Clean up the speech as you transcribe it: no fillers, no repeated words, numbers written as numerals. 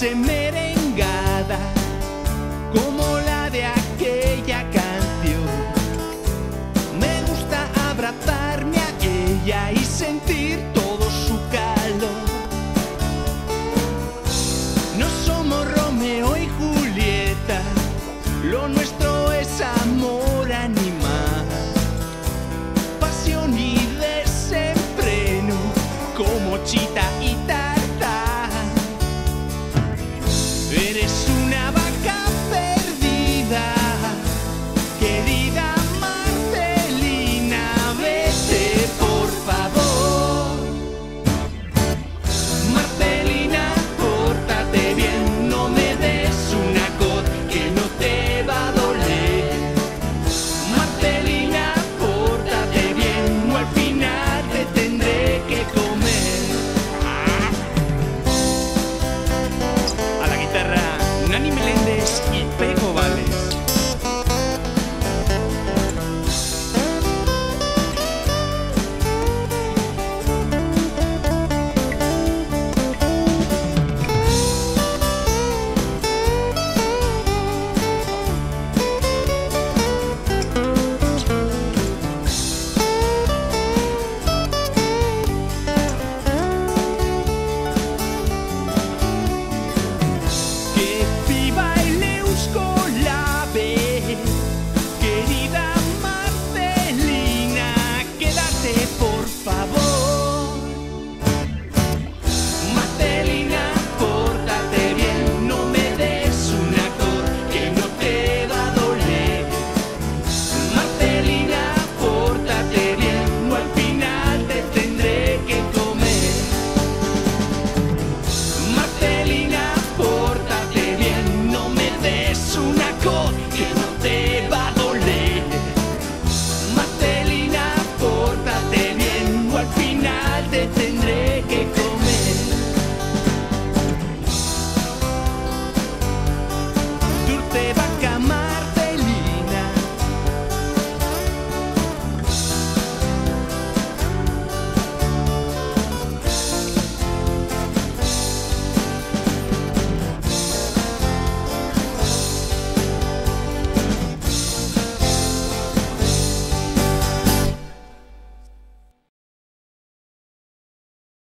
noche merengada como la de aquella canción. Me gusta abrazarme a ella y sentir todo su calor. No somos Romeo y Julieta, lo nuestro es amor animal, pasión y desenfreno como Chita y Tartán. Eres una vaca perdida, querida Marcelina, vete por favor. Marcelina, pórtate bien, no me des una cod que no te va a doler. Marcelina, pórtate bien, o al final te tendré que comer. A la guitarra, Nani Meléndez y Pego Vales. Que viva el Euskolabel, querida Marcelina, quédate por favor. Marcelina, pórtate bien, no me des una cod que no te va a doler. Marcelina, pórtate bien, o al final te tendré que comer. Marcelina, pórtate bien, no me des una cod que no te va a doler.